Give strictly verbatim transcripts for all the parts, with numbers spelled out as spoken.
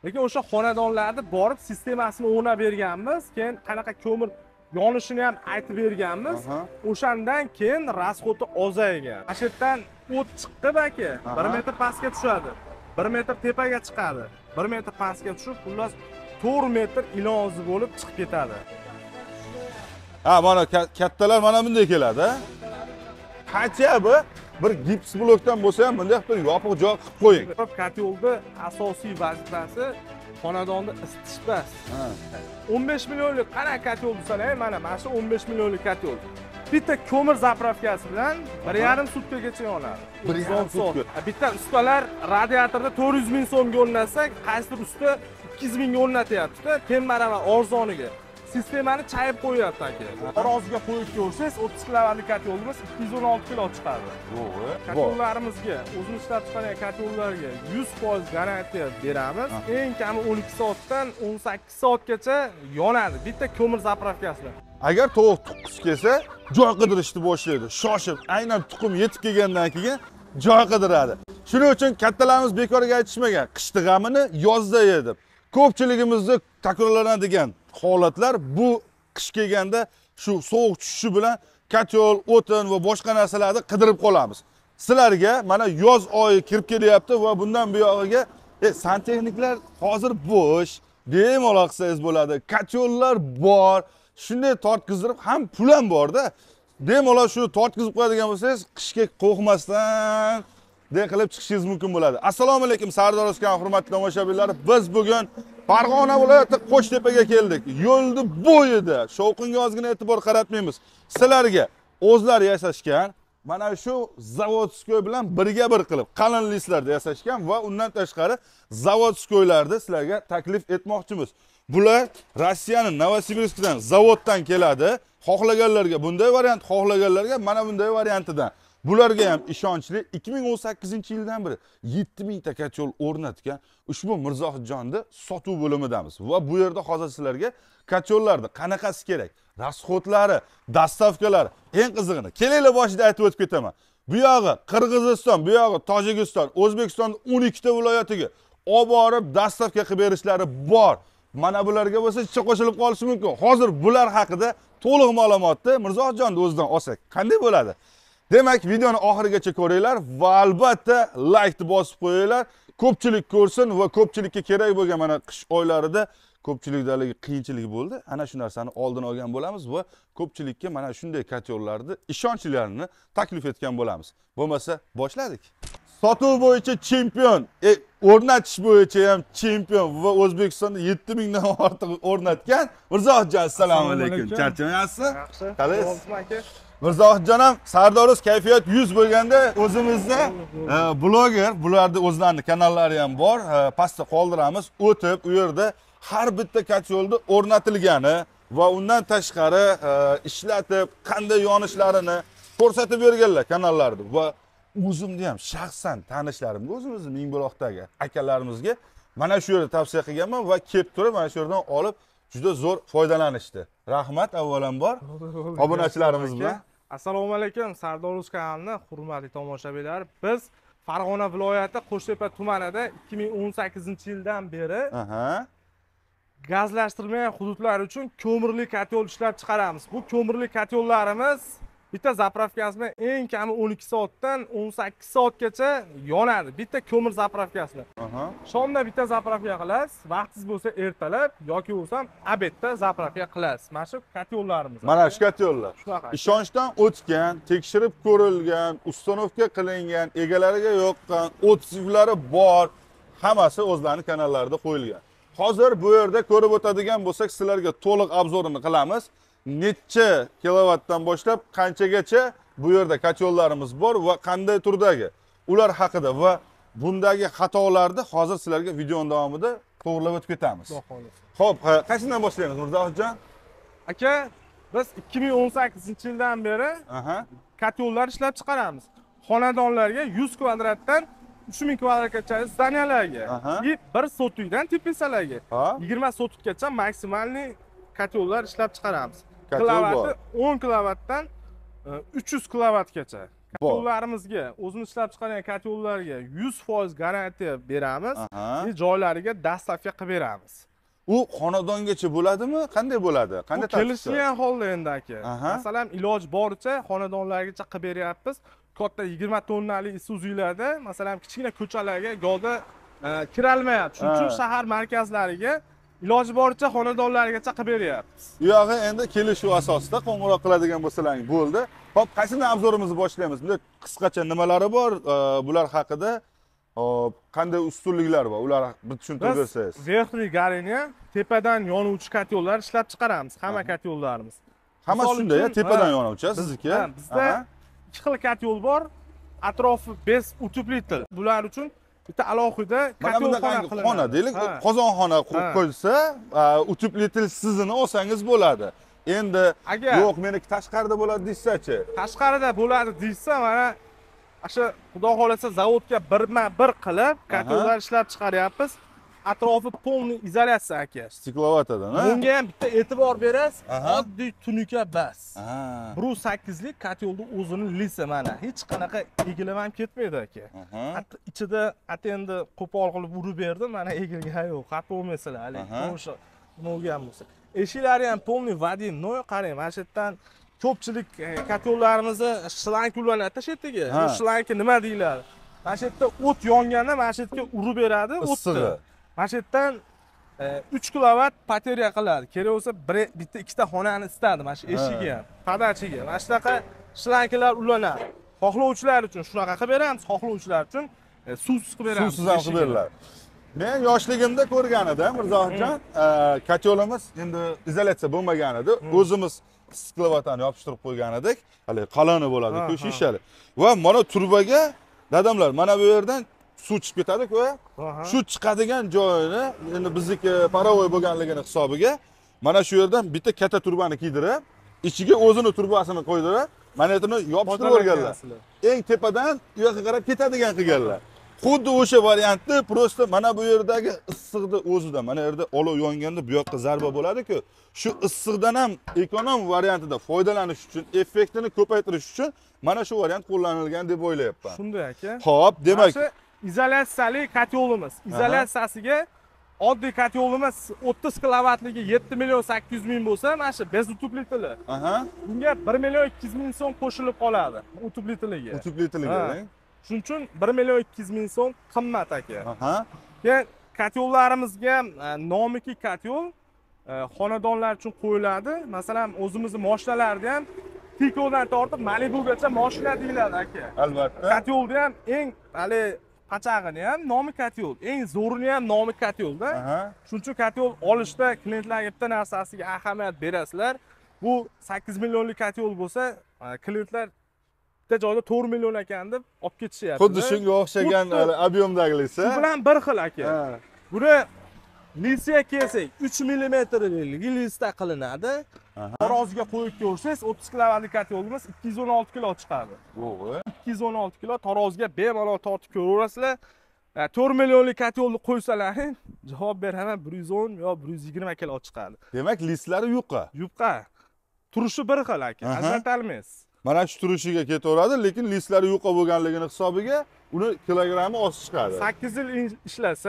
Lekin o'sha xonadonlarda borib sistemasini o'rnab berganmiz, keyin qanaqa ko'mir yonishini ham aytib berganmiz. O'shandan keyin rasxoti ozaygan. Mana shu yerdan o't chiqdi aka, bir metr pastga tushadi. bir metr tepaga chiqadi. bir metr pastga tushib, xullas to'rt metr iloji bo'lib chiqib ketadi. Ha, mana kattalar mana bunday keladi. Qancha bu? Bir gips blokdan bo'lsa ham bunday bir yopiq joy qilib qo'ying. Kotyolda asosiy vazifasi xonadonni isitish bas. o'n besh millionlik qanaqa kotyol desalar, mana mana shu o'n besh millionlik kotyol. Bitta ko'mir zapravkasi bilan bir yarim sutkagacha yonadi. bir yarim sutka. Bitta ustalar radiatorda to'rt yuz ming so'mga o'rnatsa, qaysidir usta ikki yuz mingga o'rnatyapti-da, tembarava arzoniga. Sistemani chayib qo'yapti aka. Taroziga qo'yib ko'rsangiz, o'ttiz kilovatlik kotyolimiz ikki yuz o'n olti kilo chiqadi. To'g'ri. Kotyollarimizga, o'zimiz ishlab chiqargan kotyollarga yuz foiz garantiya beramiz. Eng kami o'n ikki soatdan o'n sakkiz soatgacha yonadi bitta ko'mir zapravkasida. Agar tovuq tuqqisi kelsa, joy qidirishni boshlaydi. Shoshib, aynan tuxum yetib kelgandan keyin joy qidiradi. Shuning uchun kattalarimiz bekorga aytishmagan, qishni g'amini yozda yedi. Ko'pchiligimizda takrorlanadigan holatlar bu qish kelganda shu sovuq tushishi bilan kotyol, o'tin va boshqa narsalarni qidirib qolamiz. Sizlarga mana yoz oyi kirib kelyapti va bundan buyog'iga e, santexniklar hozir bo'sh, bemalol qilsangiz bo'ladi. Kotyollar bor. Shunday tortkizdirib ham pul ham bor-da. Bemalol shuni tortkizib qo'yadigan bo'lsangiz, qishga qo'rqmasdan de qilib chiqishingiz mumkin bo'ladi. Assalomu alaykum Sardor O'zkan hurmatli tomoshabinlar. Biz bugun Farg'ona viloyati Qo'shtepaga keldik. Yo'lni bo'yida shovqinga ozgina e'tibor qaratmaymiz. Sizlarga o'zlari yasashgan mana shu zavodskoy bilan birga bir qilib qalin listlarda yasashgan va undan tashqari zavodskoylarni sizlarga taklif etmoqchimiz. Bular Rossiyaning Novosibirskdan zavoddan keladi. Xohlaganlarga bunday variant, xohlaganlarga mana bunday variantidan. Bularga ham ishonchli ikki ming o'n sakkizinchi yildan beri yetti ming ta kotyol o'rnatgan ushbu Mirzohidjonni sotuv bo'limidamiz va bu yerda hozir sizlarga kotyollarni qanaqasi kerak, rasxotlari, dastavkalari, eng qizig'ini kelinglar boshida aytib o'tib ketaman. Bu yog'i Qirg'iziston, bu yog'i Tojikiston, O'zbekiston o'n ikki ta viloyatiga olib borib dastavka qilib berishlari bor. Mana bularga bo'lsa ichga qo'shilib qolishi mumkin. Hozir bular haqida to'liq ma'lumotni Mirzohidjonni o'zidan olsak qanday bo'ladi? Demak, videoni oxirigacha ko'ringlar va albatta like ni bosib qo'yinglar. Ko'pchilik ko'rsin va ko'pchilikka kerak bo'lgan mana qish oylarida ko'pchilikdagi qiyinchilik bo'ldi. Ana shu narsani oldin olgan bo'lamiz va ko'pchilikka mana shunday kotyollarni ishonchlilarini taklif etgan bo'lamiz. Bo'lmasa boshladik. Sotuv bo'yicha chempion, e, o'rnatish bo'yicha ham chempion va O'zbekistonda yetti mingdan ortiq o'rnatgan Mirzohidjon, assalomu alaykum. Charchamayapsiz? Yaxshi. Qalaysiz? Mirzohidjon ham Sardoruz kayfiyat yuz bo'lganda o'zimizda bloger, bularda o'zlarining kanallari ham bor. Pastda qoldiramiz. O'tib, u yerda har bitta kotyolda o'rnatilgani va undan tashqari ishlatib, qanday yonishlarini ko'rsatib berganlar kanallarda va o'zimni ham shaxsan tanishlarimga, o'zimizning Mingbuloqdagi akalarimizga mana shu yerda tavsiya qilganman va kelib turib mana shu yerdan olib juda zo'r foydalanishdi. Rahmat avvalambor obunachilarimiz bilan. Assalomu alaykum Sardor kanalining hurmatli tomoshabinlar. Biz Farg'ona viloyati Qo'shtepa tumanida ikki ming o'n sakkizinchi yildan beri gazlashtirilmagan hududlar uchun ko'mirli kotyol ishlab chiqaramiz. Bu ko'mirli kotyollarimiz bitta zapravkasida eng kami o'n ikki soatdan o'n sakkiz soatgacha yonadi. Bitta ko'mir zapravkasida. Shomda bitta zapravka qilasiz, vaqtingiz bo'lsa ertalab yoki bo'lsam obedda zapravka qilasiz. Mana shu kotyollarimiz. Mana shu kotyollar. Ishonchdan o'tgan, tekshirib ko'rilgan, ustanovka qilingan, egalariga yoqqan, o'tizlari bor, hammasi o'zlarining kanallarida qo'yilgan. Hozir bu yerda ko'rib o'tadigan bo'lsak, sizlarga to'liq obzorini qilamiz. Necha kilovatdan boshlab qanchagacha bu yerda kotyollarimiz bor va qanday turdagi ular haqida va bundagi xatolarni hozir sizlarga video davomida to'g'rilab o'tib ketamiz. Xo'p, qaysidan boshlaymiz Mirzohidjon? Aka, biz ikki ming o'n sakkizinchi yildan beri kotyollar ishlab chiqaramiz. Xonadonlarga yuz kvadratdan uch ming kvadratgacha zdaniyalarga, bir sotukdan tepasalarga yigirma sotukgacha maksimalniy kotyollar ishlab chiqaramiz. Kilovati o'n kilovatdan uch yuz kilovatgacha Kotyullarimizga, o'zimiz ishlab chiqargan kotyullarga yuz foiz garantiya beramiz Aha. va joylariga dastavka qilib beramiz. U xonadongacha bo'ladimi? Qanday bo'ladi? Qanday tartibda? Kelishilgan holda endi aka. Aha. Masalan, iloj boricha xonadonlargacha qilib beryapmiz. Katta yigirma tonnali Isuzu'larda, masalan, kichkina ko'chalarga golda kirolmayapti. Shuning uchun shahar markazlariga iloji boricha xonadonlargacha qilib beryapmiz. Bu yog'i endi kelishuv asosida qo'ng'iroq qiladigan bo'lsalaring bo'ldi. Hop, qaysidan obzorimizni boshlaymiz? Bunda qisqacha nimalari bor? Bular haqida hop, qanday ustunliklar bor? Ular bir tushuntirib bersangiz. Verxniy gareni tepadan yonuvchi kotyollar ishlab chiqaramiz, hamma kotyollarimiz. Hamma shunday, tepadan yonuvchi sizniki. Bizda ikki xil kotyol bor. Atrofi bez utepletel. Bular uchun bitta alohida kotyolxona qilinadi. Xona deylik, qozonxona qo'ysa, utepletel sizini olsangiz bo'ladi. Endi yo'q, meniki tashqarida bo'ladi deysa-chi? Tashqarida bo'ladi deysa, mana o'sha xudo xolasa zavodga birma-bir qilib kotyollar ishlab chiqaryapmiz. Atrofi polniy izolyatsiya aka. Stiklovatadan, ha? Bunga ham bitta e'tibor berasiz, oddiy tunuka bas. bir yuz sakkiz lik kotyolni o'zini lisi mana hech qanaqa egilib ham ketmaydi aka. Hatto ichida endi qo'pol qilib urib berdim, mana egilgani yo'q. Xato bo'lmasalar, hali o'sha bo'lgan bo'lsa. Eshiklari ham polniy водяной, qarang, mana shu yerdan ko'pchilik kotyollarimizni shlank ulanadi shu yerga. Bu shlank nima deyiladi? Mana shu yerda o't yonganda mana shu yerga urib beradi o'tni. Mana shu yerdan uch kilovat bateriya qiladi. Kerak bo'lsa bitta ikkita xonani istadi mana shu eshigi ham, padachiga. Mana shunaqa shlanklar ulanadi. Xohlovchilar uchun shunaqa qilib beramiz, xohlovchilar uchun suvsiz qilib beramiz. Suvsiz ham qilib beriladi. Men yoshligimda ko'rgan edim, Mirzohidjon, kotyolimiz endi izolyatsiya bo'lmagan edi. O'zimiz sklovatani yopishtirib qo'ygan edik. Hali qalini bo'ladi-ku, shishali. Va mana turbaga dadamlar mana bu yerdan suv chiqib ketadi-ku. Shu chiqadigan joyini endi bizniki parovoy bo'lganligini hisobiga mana shu yerdan bitta katta turbani kiydirib, ichiga o'zini turbasini qo'ydirib, manetini yopishtirib o'rganlar. Eng tepadan u yoqqa qarab ketadigan qilganlar. Xuddi o'sha variantni prosta mana bu yerdagi issiqni o'zida, mana yerda olov yonganda bu yoqqa zarba bo'ladi-ku, shu issiqdan ham ekonom variantida foydalanish uchun, effektini ko'paytirish uchun mana shu variant qo'llanilgan deb o'ylayapman. Shunday aka. Xo'p, demak, izolyatsiyali kotyolimiz. Izolyatsiyasiga oddiy kotyolimiz o'ttiz kilovatligi yetti million sakkiz yuz ming bo'lsa, mana shu bez utepletili. Aha. Bunga bir million ikki yuz ming so'm qo'shilib qoladi utepletiliga. Utepletiliga. Shuning uchun bir million ikki yuz ming so'm qimmat aka. Aha. Keyin kotyollarimizga nomiki kotyol xonadonlar uchun qo'yiladi. Masalan, o'zimizning mashinalarda ham Tikodan tortib Malibugacha mashina deyiladi aka. Albatta. Kotyolda ham eng hali pachag'ini ham nomi kotyol, eng zo'rini ham nomi kotyolda. Shuning uchun kotyol olishda klientlarga bitta narsasiga ahamiyat berasizlar. Bu sakkiz millionlik kotyol bo'lsa, klientlar bitta joyda to'rt million ekan deb olib ketishyapti. Xuddi shunga o'xshagan ob'yomdagilisi. Shu bilan bir xil aka. Buni lisiya kelsak uch millimetrlik lisda qilinadi. Taroziga qo'yib ko'rsangiz o'ttiz kilovatlik kotyolimiz ikki yuz o'n olti kilo chiqadi. O'g'ri. ikki yuz o'n olti kilo taroziga bemalol tortib ko'raverasizlar. to'rt millionlik kotyolni qo'ysalaring, javob beraman bir yuz o'n yo bir yuz yigirma kilo chiqadi. Demak, listlari yupqa. Yupqa. Turishi bir xil aka, ajratalmaysiz. Mana shu turishiga ketaveradi, lekin listlari yupqa bo'lganligini hisobiga uni kilogrammi oz chiqadi. sakkiz yil ishlasa,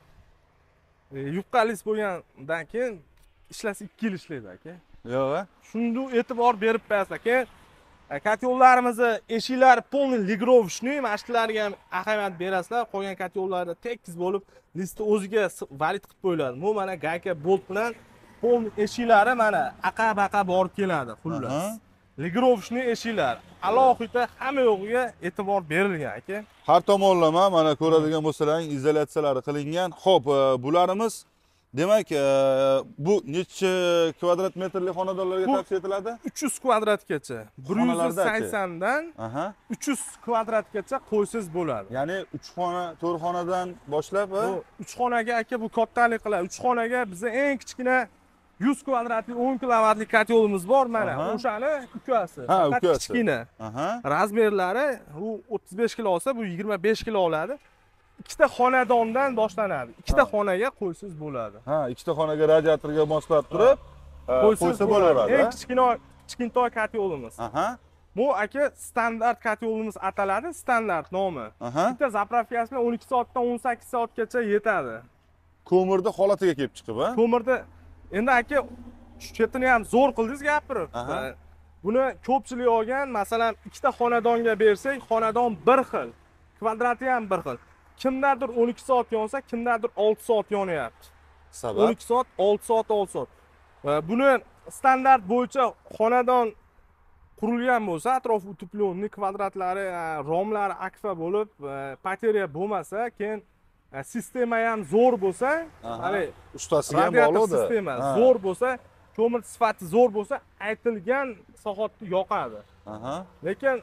yupqa list bo'lgandan keyin ishlasa ikki yil ishlaydi aka. Yo'q. Shunga e'tibor berib qo'yasizlar. Keyin kotyollarimizni eshiklari полный ligrovishniy, mashqlarga ham ahamiyat berasizlar. Qolgan kotyollarda tekis bo'lib, listi o'ziga valid qilib qo'yiladi. Bu mana gayka bolt bilan полный eshiklari mana aqa-baqa borib keladi, xullas. Ligrovishniy eshiklar alohida hamma yo'g'iga e'tibor berilgan aka. Har tomonlama mana ko'radigan bo'lsalaring izolyatsiyalari qilingan. Xo'p, bularimiz demak, bu necha kvadrat metrli xonadonlarga tavsiya etiladi? uch yuz kvadratgacha. bir yuz sakson dan uch yuz kvadratgacha qo'ysangiz bo'ladi. Ya'ni uch xona, to'rt xonadan boshlab, bu uch xonaga aka bu kattalik qiladi. uch xonaga bizda eng kichkina yuz kvadratli o'n kilovatlik kotyolimiz bor mana. O'shani ukasi. Faqat kichkina. Razmerlari u o'ttiz besh kilo olsa, bu yigirma besh kilo oladi. Ikkita xonadondan boshlanadi. Ikkita xonaga qo'ysangiz bo'ladi. Ha, ikkita xonaga radiatorga moslab turib, qo'ysa bo'laveradi. Eng kichkina kichkintoy kotyolimiz. Aha. Bu aka standart kotyolimiz ataladi, standart nomi. Aha. Bitta zapravkasi bilan o'n ikki soatdan o'n sakkiz soatgacha yetadi. Ko'mirni holatiga kelib chiqib, ha? Ko'mirda endi aka shu chetini ham zo'r qildingiz gapirib. Buni ko'pchilik olgan, masalan, ikkita xonadonga bersak, xonadon bir xil, kvadrati ham bir xil. Kimlardir o'n ikki soat yonsa, kimlardir olti soat yonyapti. Sabab o'n ikki soat, olti soat, olti soat. Buni standart bo'yicha xonadon qurilgan bo'lsa, atrofi utuplyonni, kvadratlari, romlari akfa bo'lib, bateriya bo'lmasa, keyin sistema ham zo'r bo'lsa, hali ustasiga ham bog'liqdi. Sistema zo'r bo'lsa, ko'mir sifati zo'r bo'lsa, aytilgan soatda yoqadi. Aha. Lekin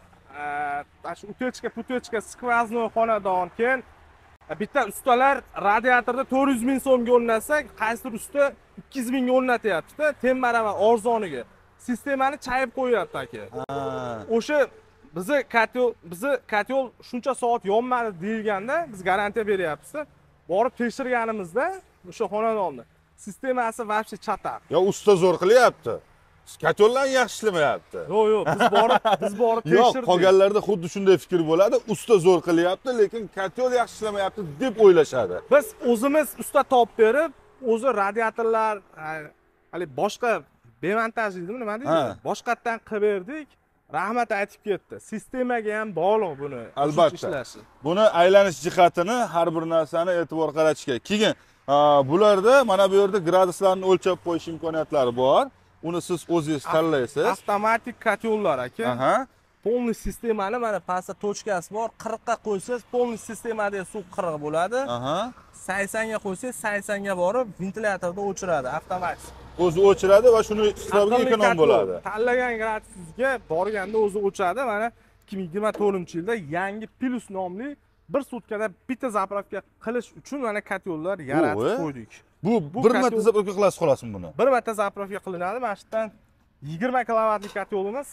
shu utechka, putechka, skvaznoy xonadon, keyin bitta ustalar radiatorda to'rt yuz ming so'mga o'rnatsa, qaysidir usta ikki yuz mingga o'rnatyapti-da, teng-baravar arzoniga. Sistemani chayib qo'yapti aka. O'sha bizi kotyol, bizi kotyol shuncha soat yonmadi deyilganda, biz garantiya beryapmiz. Borib tekshirganimizda o'sha xonadonni sistemasi вообще chataq. Yo, usta zo'r qilyapti. Kotyollar yaxshi ishlamayapti. Yo'q, yo'q, biz borib, biz borib tekshirdik. Yo'q, qolganlarda xuddi shunday fikr bo'ladi. Usta zo'r qilyapti, lekin kotyol yaxshi ishlamayapti deb o'ylashadi. Biz o'zimiz usta topib berib, o'zi radiatorlar, hali boshqa bemontaj deydimi, nima deydi? Boshqatdan qilib berdik. Rahmat aytib ketdi. Sistemaga ham bog'liq buni ishlashi. Buni aylanish jihatini, har bir narsani e'tibor qaratish kerak. Keyin bularda mana bu yerda graduslarni o'lchab qo'yish imkoniyatlari bor. Uni siz o'zingiz tanlaysiz. Avtomatik kotyollar aka. Aha. Polniy sistemani mana pastda tochkasi bor. qirqqa qo'ysangiz, polniy sistemada suv qirq bo'ladi. Aha. saksonga qo'ysangiz, saksonga borib, ventilyatorda o'chiradi avtomatik. O'zi o'chiradi va shuni hisobiga ekonom bo'ladi. Tanlagan gradusga borganda o'zi o'chadi. Mana ikki ming yigirma to'rtinchi yilda yangi Plus nomli bir sutkada bitta zapravka qilish uchun mana kotyollar yaratib qo'ydik. Bu bir marta zapravka qilasiz xolasmi buni? Bir marta zapravka qilinadi. Mana shu yerdan yigirma kilovatlik kotyolimiz.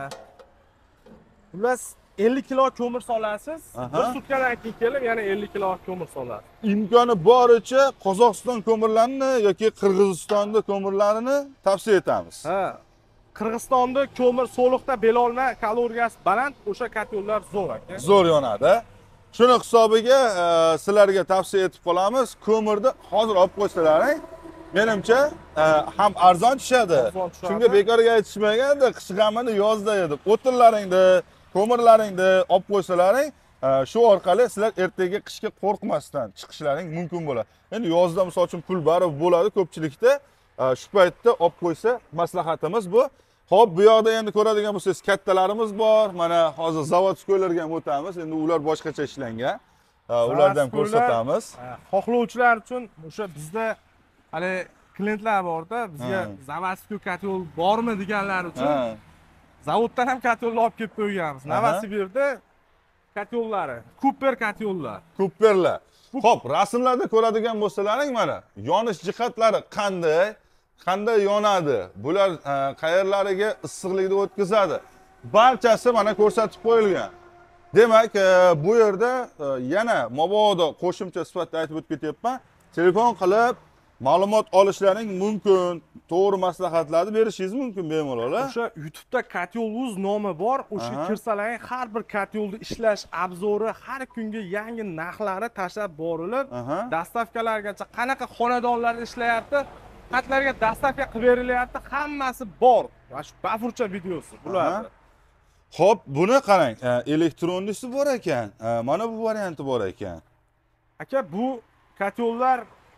Xullas ellik kilo ko'mir solasiz. Bir sutkadan keyin kelib yana ellik kilo ko'mir solasiz. Imkoni boricha Qozog'iston ko'mirlarini yoki Qirg'izistonda ko'mirlarini tavsiya etamiz. Ha. Qirg'izistonda ko'mir so'liqda belolma, kaloriyasi baland, o'sha kotyollar zo'r aka. Zo'r yonadi. Shuni hisobiga sizlarga tavsiya etib qolamiz. Ko'mirni hozir olib qo'ysalaring, menimcha ham arzon tushadi. Chunki bekorga aytishmaganda, qish g'amini yozda edib. O'tinlaringni, ko'mirlaringni olib qo'ysalaring, shu orqali sizlar ertaga qishga qo'rqmasdan chiqishlaring mumkin bo'ladi. Endi yozda misol uchun pul barib bo'ladi ko'pchilikda. Shu paytda olib qo'ysa maslahatimiz bu. Xo'p, bu yoqda endi ko'radigan bo'lsangiz kattalarimiz bor. Mana hozir zavodskoylarga ham o'tamiz. Endi ular boshqacha ishlangan. Ulardan ko'rsatamiz. Xohlovchilar uchun o'sha bizda hali klientlar borda, bizga zavodskoy kotyol bormi deganlar uchun zavoddan ham kotyolni olib kelib qo'yganmiz. Novosibirda kotyollari, Cooper kotyollar. Cooperlar. Xo'p, rasmlarda ko'radigan bo'lsalaring mana yonish jihatlari qanday, qanday yonadi, bular qayerlariga issiqlikni o'tkazadi. Barchasi mana ko'rsatib qo'yilgan. Demak, bu yerda yana mabodo qo'shimcha sifatida aytib o'tib ketyapman. Telefon qilib ma'lumot olishlaring mumkin, to'g'ri maslahatlarni berishingiz mumkin bemalol. O'sha YouTube'da Kotyol.uz nomi bor. O'sha kirsalaring har bir kotyolni ishlash obzori, har kungi yangi narxlari tashlab borilib, dastavkalargacha qanaqa xonadonlarda ishlayapti, xatlarga dastavka qilib berilyapti, hammasi bor. Va shu bafurcha videosi bular. Xo'p, buni qarang, elektronlisi bor ekan. Mana bu varianti bor ekan. Aka, bu kotyollar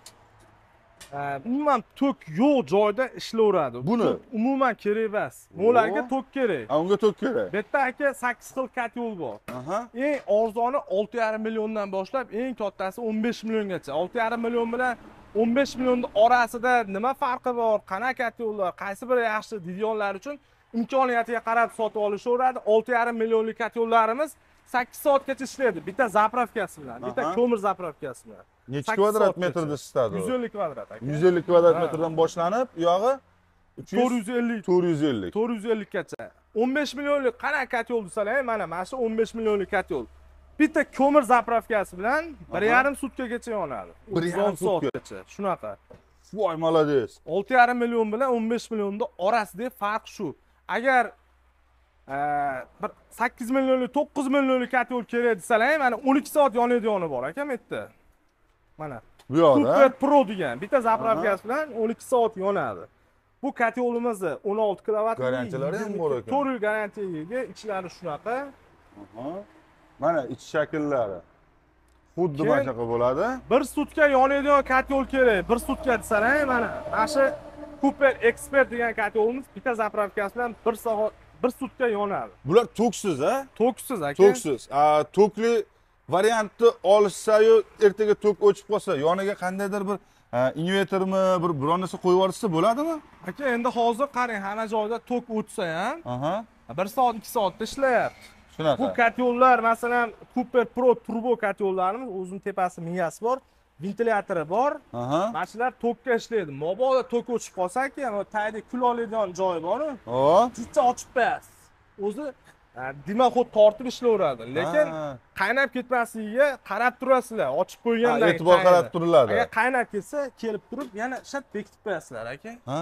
umuman tok yo'q joyda ishlayveradi. Buni umuman kerak emas. Ularga tok kerak. Ha, unga tok kerak. Bu yerda aka sakkiz xil kotyol bor. Eng arzoni olti yarim milliondan boshlab, eng kattasi o'n besh milliongacha. olti yarim million bilan o'n besh million orasida nima farqi bor? Qanaqa kotyollar, qaysi biri yaxshi deydiganlar uchun imkoniyatiga qarab sotib olishaveradi. olti yarim millionlik kotyollarimiz sakkiz soatgacha ishlaydi. Bitta zapravkasi bilan, bitta ko'mir zapravkasi bilan. Necha kvadrat metrda isitadi? yuz ellik kvadrat aka. yuz ellik kvadrat metrdan boshlanib, u yog'i to'rt yuz ellik. to'rt yuz ellik. to'rt yuz ellik gacha. o'n besh millionlik qanaqa kotyol desalar, mana mana shu o'n besh millionlik kotyol. Bitta ko'mir zapravkasi bilan bir yarim sutkagacha yonadi. bir yarim soatgacha. Shunaqa. Voy, malades. olti yarim million bilan o'n besh millionning orasidagi farq shu. Agar bir sakkiz millionlik to'qqiz millionlik katyol kerak desalar ham mana o'n ikki soat yonadigan bor aka bu yerda. Mana Bu yoqda. Super Pro degan bitta zapravkasi bilan o'n ikki soat yonadi. Bu katyolimiz o'n olti kilovat. Garantiyalari ham bor ekan. to'rt yil garantiyaga ega, ichlari shunaqa. Aha. Mana ich shakllari. Xuddi mana shunaqa bo'ladi. bir sutka yonadigan katyol kerak. bir sutka desalar ham mana mana shu Super Expert degan katyolimiz bitta zapravkasi bilan bir soat bir sutka yonadi. Bular toksiz, a? Toksiz aka. Toksiz. A, tokli variantni olishsa-yu, ertaga tok o'chib qolsa, yoniga qandaydir bir invertormi, bir biron narsa qo'yib yuborsa bo'ladimi? Aka, endi hozir qarang, hamma joyda tok o'tsa ham, aha, bir soat ikki soatda ishlayapti. Shunaqa. Bu katyollar, masalan, Super Pro turbo katyollarimiz o'zining tepasi miyasi bor, ventilyatori bor. Aha. Mana shular tokka ishlaydi. Mabodo tok o'chib qolsa-ki, ana tagida kul oladigan joyi bor-ku. Hop. Jicha ochib qo'yasiz. O'zi dimoxod tortib ishlayveradi, lekin qaynab ketmasligiga qarab turasizlar, ochib qo'ygandan keyin. E'tibor qarab turiladi. Agar qaynab ketsa, kelib turib, yana shat bekitib qo'yasizlar aka. Ha.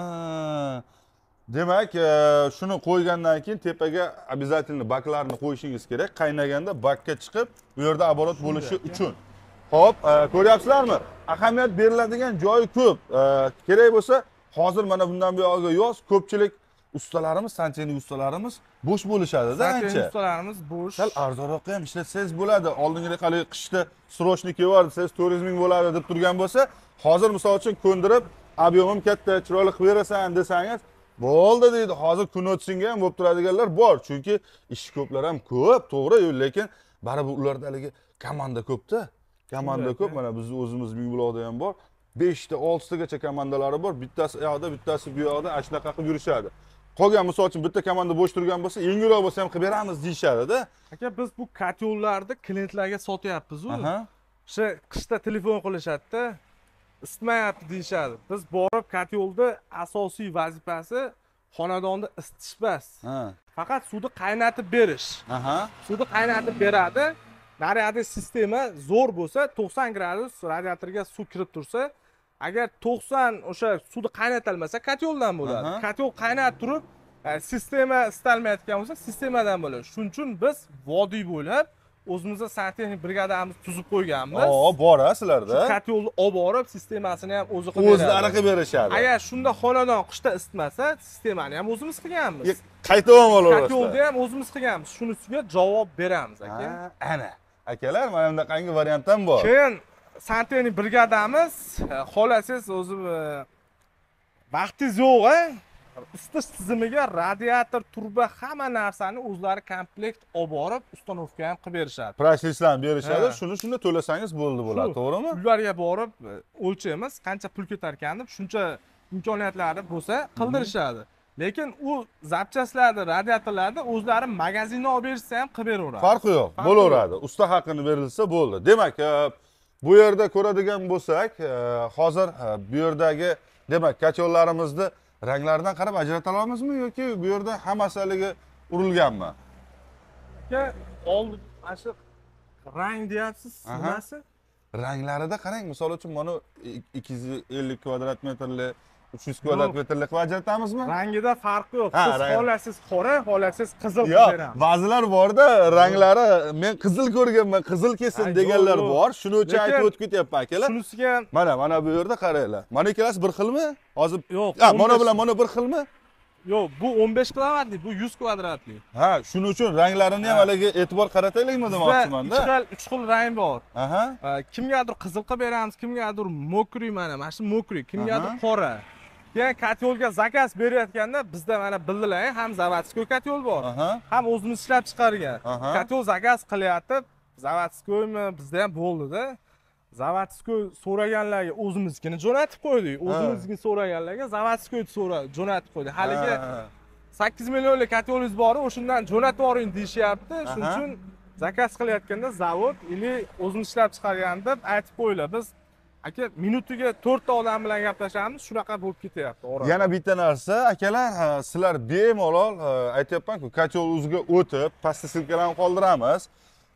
Demak, shuni qo'ygandan keyin tepaga обязательно baklarni qo'yishingiz kerak. Qaynaganda bakka chiqib, bu yerda оборот bo'lishi uchun. Xo'p, ko'ryapsizlarmi? Ahamiyat beriladigan joyi ko'p. Kerak bo'lsa, hozir mana bundan buyog'iga yoz, ko'pchilik ustalarimiz, santexnik ustalarimiz bo'sh bo'lishadi-da ancha. Santexnik ustalarimiz bo'sh. Sal arzonroqqa ham ishlatsangiz bo'ladi. Oldingi hali qishda srochni kelib desangiz to'rt yuz ming bo'ladi deb turgan bo'lsa, hozir misol uchun ko'ndirib, ob'yomim katta, chiroyli qilib berasan desangiz, bo'ldi deydi. Hozir kun o'tsinga ham bo'lib turadiganlar bor. Chunki ish ko'plar ham ko'p, to'g'ri, lekin baribir ularda haligi komanda ko'p-da. Komanda ko'p. Mana bizni o'zimiz Mingbuloqda ham bor. besh ta, olti tagacha komandalari bor. Bittasi u yoqda, bittasi bu yoqda ashnaqa qilib yurishadi. Qolgan misol uchun bitta komanda bo'sh turgan bo'lsa, yengilroq bo'lsa ham qilib beramiz deyshadi-da. Aka, biz bu katyollarni klientlarga sotyapmiz-ku. Aha. O'sha qishda telefon qilishadi-da, isitmayapti deyshadi. Biz borib katyolda asosiy vazifasi xonadonni isitish emas. Ha. Faqat suvni qaynatib berish. Aha. Suvni qaynatib beradi. Nariyadagi sistema zo'r bo'lsa, to'qson gradus radiatorga suv kirib tursa, agar to'qson o'sha suvni qaynatolmasa, katyoldan bo'ladi. Katyol qaynab turib, sistema istalmayotgan bo'lsa, sistemadan bo'ladi. Shuning uchun biz vodiy bo'lib, o'zimizda santexnik brigadamiz tuzib qo'yganmiz. O, bor-a sizlarda. Katyolni olib borib, sistemasini ham o'zi qilib beradi. O'zlari qilib berishadi. Agar shunda xonadon qishda isitmasa, sistemani ham o'zimiz qilganmiz. Qaytib olaverasiz. Katyolni ham o'zimiz qilganmiz. Shunisiga javob beramiz aka. Ana. Akalar, mana bunaqangi variant ham bor. Keyin santexnik brigadamiz, xolasiz o'zi vaqtingiz yo'q-a? Isitish tizimiga radiator, turba, hamma narsani o'zlari komplekt olib borib, ustanovka ham qilib berishadi. Price-listlarni berishadi. Shuni shunda to'lasangiz bo'ldi bo'ladi, to'g'rimi? Ularga borib o'lchaymiz, qancha pul ketar ekan deb, shuncha imkoniyatlari bo'lsa qildirishadi. Lekin u zapchastlarni, radiatorlarni o'zlari magazindan olib berishsa ham qilib beraveradi. Farqi yo'q, bo'laveradi. Usta haqqini berilsa bo'ldi. Demak, bu yerda ko'radigan bo'lsak, hozir bu yerdagi, demak, katyollarimizni ranglaridan qarab ajrata olamizmi yoki bu yerda hammasi haligi urilganmi? Aka, oldi mana shu rang deyapsiz, nimasi? Ranglarida qarang, misol uchun mana ikki yuz ellik kvadrat metrli, uch yuz kvadrat metrli qilib ajratamizmi? Rangida farqi yo'q. Siz xolasiz qora, xolasiz qizil qilib beramiz. beramiz. Yo'q, ba'zilar borda ranglari men qizil ko'rganman, qizil kelsin deganlar bor. Shuning uchun aytib o'tib ketyapman akalar. Shunisiga mana mana bu yerda qaranglar. Mana ikkalasi bir xilmi? Hozir yo'q. Ha, mana bilan mana bir xilmi? Yo'q, bu o'n besh kvadratli, bu yuz kvadratli. Ha, shuning uchun ranglarini ham haliga e'tibor qarataylikmi demoqchiman-da. uch xil, uch xil rang bor. Aha. Kimgadir qizil qilib beramiz, kimgadir mokriy, mana mana shu mokriy, kimgadir qora. Keyin katyolga zakaz berayotganda bizda mana bildilar, ham zavodskoy katyol bor, ham o'zimiz ishlab chiqargan. Katyol zakaz qilyapti, zavodskoymi bizda ham bo'ldi-da. Zavodskoy so'raganlarga o'zimiznikini jo'natib qo'ydik. O'zimizga so'raganlarga zavodskoy jo'natib qo'ydik. Haligi sakkiz millionlik katyolingiz bor, o'shundan jo'natib yuboring deyishyapti. Shuning uchun zakaz qilayotganda zavod ili o'zimiz ishlab chiqargan deb aytib qo'yinglar. Biz aka minutiga to'rt ta odam bilan gaplashamiz, shunaqa bo'lib ketyapti. Yana bitta narsa, akalar, sizlar bemalol aytayapman-ku, katyol o'ziga o'tib, pasta silkalarni qoldiramiz.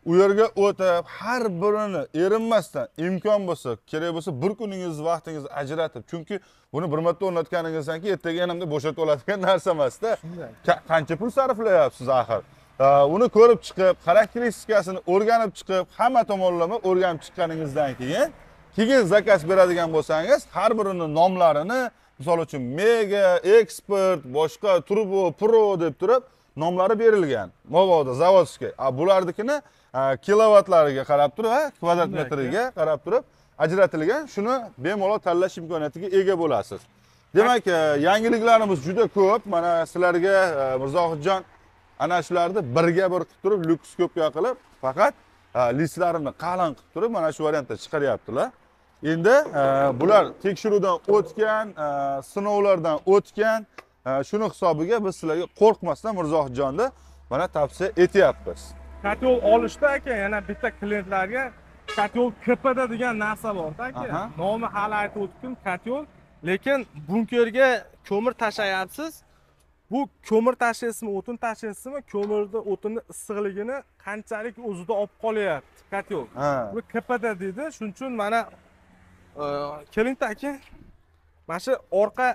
u yerga o'tib, har birini erinmasdan imkon bo'lsa, kerak bo'lsa bir kuningiz vaqtingizni ajratib, chunki buni bir marta o'rnatganingizdan keyin ertaga yana boshlatib oladigan narsa emas-da. Qancha pul sarflayapsiz axir? Uni ko'rib chiqib, xarakteristikasini o'rganib chiqib, hamma tomonlama o'rganib chiqqaningizdan keyin, keyin zakaz beradigan bo'lsangiz, har birining nomlarini, misol uchun Mega, Expert, boshqa Turbo, Pro deb turib nomlari berilgan. Mabodo zavodskiy. Bularnikini kilovatlariga qarab turib, kvadrat metriga qarab turib ajratilgan. Shuni bemalol tanlash imkoniyatiga ega bo'lasiz. Demak, yangiliklarimiz juda ko'p. Mana sizlarga Mirzohidjon ana shularni birga bir qilib turib, lyukskopga qilib, faqat listlarini qalin qilib turib, mana shu variantda chiqaryaptilar. Endi bular tekshiruvdan o'tgan, sinovlardan o'tgan, shuni hisobiga biz sizlarga qo'rqmasdan Mirzohidjonni mana tavsiya etyapmiz. Katyol olishda aka, yana bitta klientlarga katyol K P D degan narsa bor-da aka. Nomi hali aytib o'tdim, katyol, lekin bunkerga ko'mir tashlayapsiz. Bu ko'mir tashlaysizmi, o'tin tashlaysizmi, ko'mirni, o'tinni issiqligini qanchalik o'zida olib qolyapti katyol. Bu K P D deydi. Shuning uchun mana keling aka, mana shu orqa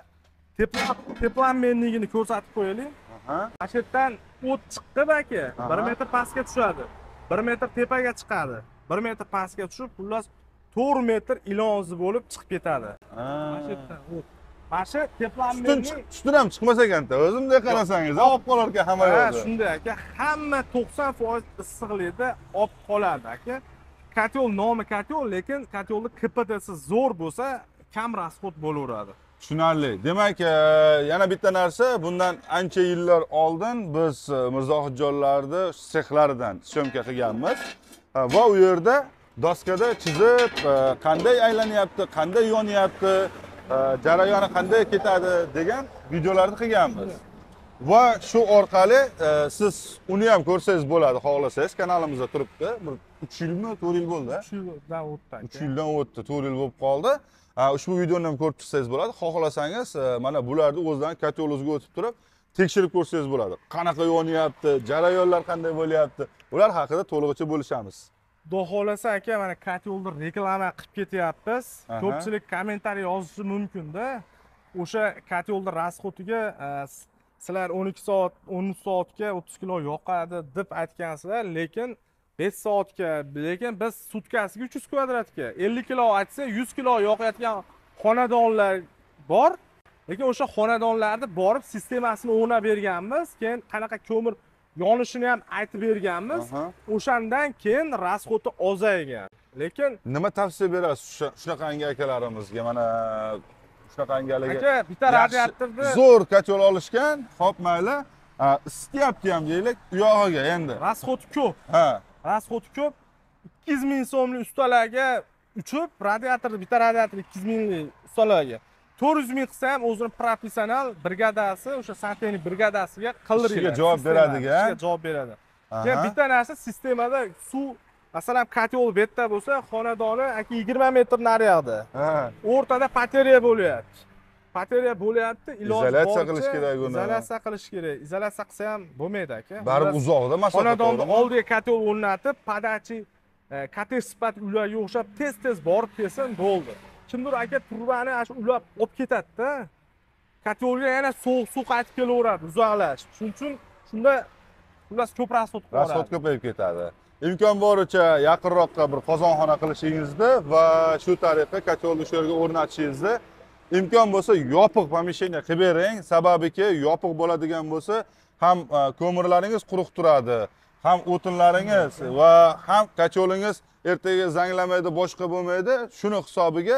teplanmenligini ko'rsatib qo'yaylik. Mana shu yerdan o't chiqdi aka, bir metr pastga tushadi. bir metr tepaga chiqadi. bir metr pastga tushib, xullas to'rt metr ilonzi bo'lib chiqib ketadi. Mana shu yerdan o't. Mana shu teplanmenlik ustidan ham chiqmas ekan-da. O'zimda qarasangiz, olib qolar ekan hamma yo'lda. Ha, shunday aka, hamma to'qson foiz issiqlikda olib qoladi aka. Katyol nomi katyol, lekin katyolni K P Dsi zo'r bo'lsa, kam rasxod bo'laveradi. Tushunarli. Demak, yana bitta narsa, bundan ancha yillar oldin biz Mirzohidjonlarni sexlaridan syomka qilganmiz va u yerda doskada chizib, qanday aylanyapti, qanday yonyapti, jarayoni qanday ketadi degan videolarni qilganmiz. Va shu orqali siz uni ham ko'rsangiz bo'ladi, xohlasangiz. Kanalimizda turibdi. Bir uch yilmi, to'rt yil bo'ldi. uch yildan o'tdi. uch yildan o'tdi, to'rt yil bo'lib qoldi. Ushbu videoni ham ko'rib chiqsangiz bo'ladi. Xohlasangiz, mana bularni o'zidan katyolingizga o'tib turib, tekshirib ko'rsangiz bo'ladi. Qanaqa yonyapti, jarayonlar qanday bo'lyapti, ular haqida to'lig'icha bo'lishamiz. Xudo xolasa aka, mana katyolni reklama qilib ketyapmiz. Ko'pchilik kommentariy yozishi mumkin-da. O'sha katyolni rasxodiga sizlar o'n ikki soat, o'n uch soatga o'ttiz kilo yoqadi deb aytgansizlar, lekin besh soatga, lekin biz sutkasiga uch yuz kvadratga ellik kilo aytsa, yuz kilo yoqayotgan xonadonlar bor. Lekin o'sha xonadonlarni borib sistemasini o'rnab berganmiz, keyin qanaqa ko'mir yonishini ham aytib berganmiz. O'shandan keyin rasxodi ozaygan. Lekin nima tavsiya berasiz shunaqangi akalarimizga? Mana shunaqangaligi. Aka, bitta radiatorni zo'r katyol olishgan, xo'p mayli, isityapti ham deylik, u yog'iga endi. Rasxodi ko'p. Ha. Rasxodi ko'p. ikki yuz ming so'mlik ustalarga uchib, radiatorni bitta radiator ikki yuz minglik ustalarga to'rt yuz ming qilsa ham o'zining professional brigadasi, o'sha santexnik brigadasiga qildiradi. Ishga javob beradigan. Ishga javob beradi. Keyin bitta narsa sistemada suv, masalan, katyol bu yerda bo'lsa, xonadoni aka yigirma metr naryoqda. Ha. O'rtada bateriya bo'lyapti. Bateriya bo'lyapti, iloji boricha izolyatsiya qilish kerak uni. Izolyatsiya qilish kerak. Izolyatsiya qilsa ham bo'lmaydi aka. Baribir uzoqda masofa. Xonadonni oldiga katyol o'rnatib, podachi, kotej sifat ularga o'xshab tez-tez borib kelsin, bo'ldi. Kimdir aka turbani shu ulab olib ketadi-da. Katyolga yana sovuq suv qaytib kelaveradi, uzoqlash. Shuning uchun shunda xullas ko'p rasxod qiladi. Rasxod ko'payib ketadi. Imkon boricha yaqinroqqa bir qozonxona qilishingizni va shu tariqa katyolni shu yerga o'rnatishingizni imkon bo'lsa yopiq pomeshcheniya qilib bering. Sababiki yopiq bo'ladigan bo'lsa, ham ko'mirlaringiz quruq turadi, ham o'tinlaringiz va ham katyolingiz ertaga zanglamaydi, boshqa bo'lmaydi. Shuni hisobiga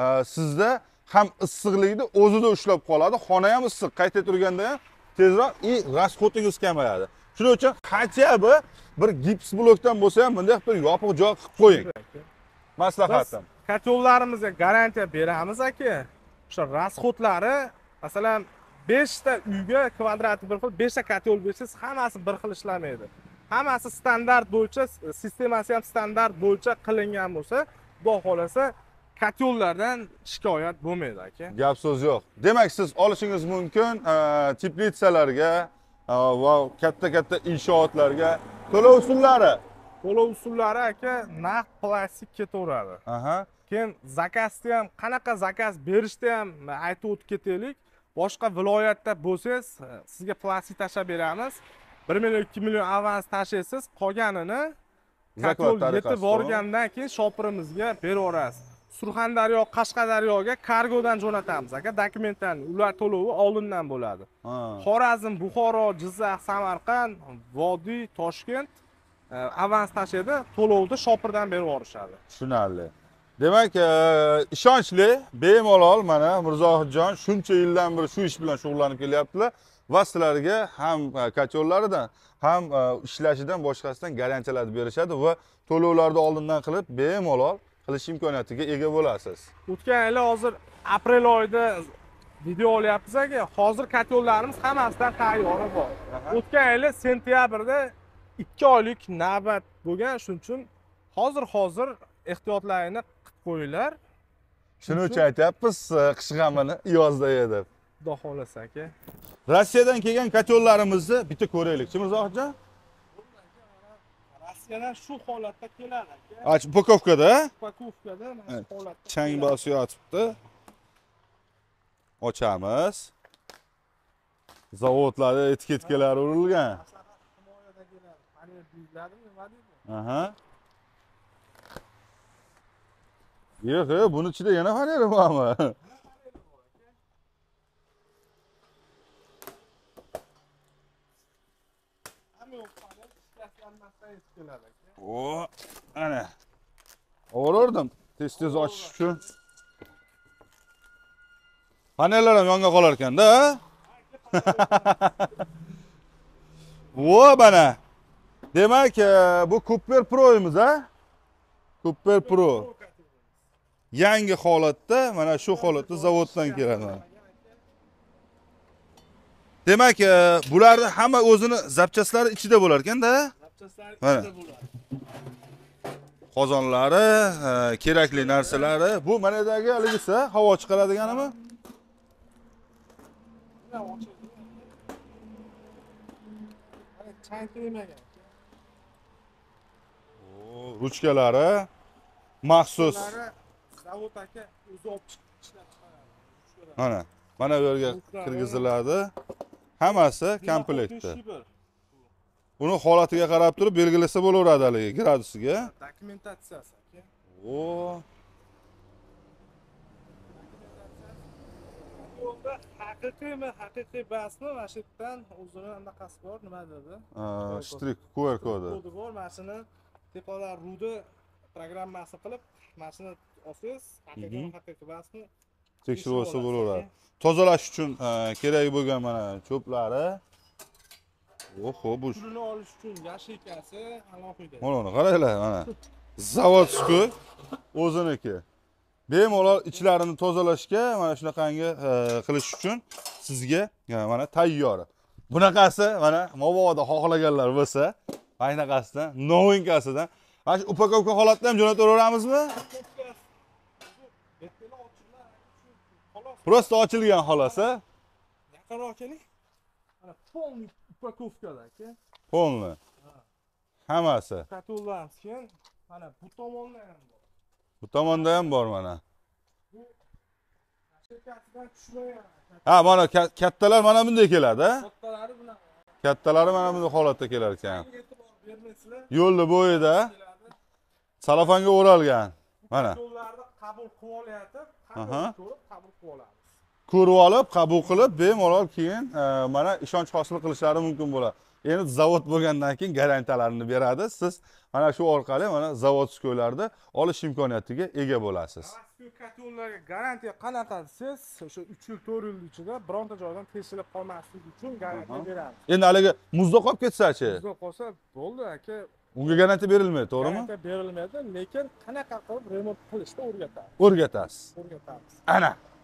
sizda ham issiqlikni o'zida ushlab qoladi, xona ham issiq, qayta turganda ham tezroq i rasxodingiz kamayadi. Shuning uchun qachiybi bir gips blokdan bo'lsa ham bunday bir yopiq joy qilib qo'ying. Maslahatim. Katyollarimizga garantiya beramiz aka. O'sha rasxodlari, masalan, besh ta uyga kvadrati bir xil, besh ta katyol bersangiz, hammasi bir xil ishlamaydi. Hammasi standart bo'yicha, sistemasi ham standart bo'yicha qilingan bo'lsa, xudo xolasa katyollardan shikoyat bo'lmaydi aka. Gap so'z yo'q. Demak, siz olishingiz mumkin teplitsalarga va katta-katta inshootlarga to'lov usullari to'lov usullari aka naqd plastik ketaveradi. Aha. Keyin zakazda ham qanaqa zakaz berishda ham aytib o'tib ketaylik. Boshqa viloyatda bo'lsangiz, sizga plastik tashab beramiz. bir million ikki million avans tashlaysiz, qolganini katyol yetib borgandan keyin shopirimizga beraverasiz. Surxondaryo, Qashqadaryoga kargodan jo'natamiz aka, dokumentlarni. Ular to'lovi oldindan bo'ladi. Xorazm, Buxoro, Jizzax, Samarqand, Vodiy, Toshkent avans tashlaydi, to'lovni shopirdan berib yuborishadi. Tushunarli. Demak, ishonchli, bemalol mana Mirzohidjon shuncha yildan beri shu ish bilan shug'ullanib kelyaptilar va sizlarga ham katyollardan, ham ishlashidan boshqasidan garantiyalar berishadi va to'lovlarni oldindan qilib bemalol qilish imkoniyatiga ega bo'lasiz. O'tgan yil hozir aprel oyida video olyapmiz aka. Hozir katyollarimiz hammasidan tayyori bor. O'tgan yil sentyabrda ikki oylik navbat bo'lgan, shuning uchun hozir-hozir ehtiyotlarini qilib qo'yinglar. Shuning uchun aytyapmiz, qish g'amini yozda yedi. Xudo xolasa aka. Rossiyadan kelgan katyollarimizni bitta ko'raylik-chi Mirzohidjon? Rossiyadan shu holatda keladi aka. Ach, upakovkada? Upakovkada mana shu holatda. Chang bosib yotibdi. Ochamiz. Zavodlarda etiketkalari urilgan. Aha. Yo'q, yo'q, buni ichida yana fanera bormi? O, ana. O'rardim. Tez-tez ochish uchun. Paneller ham yonga qolar ekan-da. Vo, mana. Demak, bu Cooper Pro'miz, ha? Cooper Pro. Yangi holatda, mana shu holatda zavoddan keladi. Demak, bularning hamma o'zini zapchaslari ichida bo'lar ekan-da? Zapchaslari ichida bo'ladi. Qozonlari, kerakli narsalari. Bu manadagi haligisi havo chiqaradiganimi? Chayqilmagan. O, ruchkalari maxsus. Zavod aka o'zi olib chiqib ishlab chiqaradi. Mana, mana bu yerga kirgiziladi. Hammasi komplektda. Buni holatiga qarab turib belgilasa bo'laveradi haligi gradusiga. Dokumentatsiyasi aka. O. Yo'lda haqiqiymi, haqiqiy basmi, mana shu yerdan o'zini anaqasi bor, nima dedi? Strik Q R kodi. Kodi bor, mana shuni tepalar rudi programmasi qilib, mana shuni olsangiz, haqiqiy haqiqiy basmi tekshirib olsa bo'laveradi. Tozalash uchun kerak bo'lgan mana cho'plari. Oho, bu pulini olish uchun yashiykasi alohida. Mana qaranglar, mana. Zavodskiy o'ziniki. Bemalol ichlarini tozalashga, mana shunaqangi qilish uchun sizga mana tayyor. Bunaqasi mana mabodo xohlaganlar bo'lsa, aynaqasidan, novinkasidan, mana shu upakovka holatda ham jo'nataveramizmi? Prosta ochilgan xolos, a? Yaqinroq keling. Mana полный upakovkada aka. Полный. Hammasi. Katyollarimiz keyin mana bu tomonda ham bor. Bu tomonda ham bor mana. Bu shirkatidan tushmagan. Ha, mana kattalar mana bunday keladi, a? Kattalari bunaqa. Kattalari mana bunday holatda kelar ekan. E'tibor bermaysizlar. Yo'lda bo'yida salafanga o'ralgan. Mana. Yo'llarni qabul qilib olyapti. Qabul ko'rib, qabul qilib olamiz. Ko'rib olib, qabul qilib, bemalol keyin mana ishonch hosil qilishlari mumkin bo'ladi. Endi zavod bo'lgandan keyin garantiyalarini beradi. Siz mana shu orqali mana zavodskoylarda olish imkoniyatiga ega bo'lasiz. Zavodskoy katyollarga garantiya qanaqa desiz, o'sha uch yil to'rt yil ichida bironta joydan teshilib qolmasligi uchun garantiya beramiz. Endi haligi muzda qolib ketsa-chi? Muzda qolsa bo'ldi aka. Unga garantiya berilmaydi, to'g'rimi? Garantiya berilmaydi, lekin qanaqa qilib remont qilishni o'rgatamiz. O'rgatasiz. O'rgatamiz. Ana